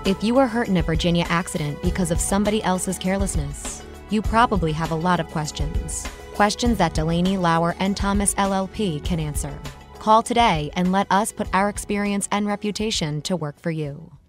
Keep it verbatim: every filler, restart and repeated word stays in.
If you were hurt in a Virginia accident because of somebody else's carelessness, you probably have a lot of questions. Questions that Dulaney, Lauer, and Thomas L L P can answer. Call today and let us put our experience and reputation to work for you.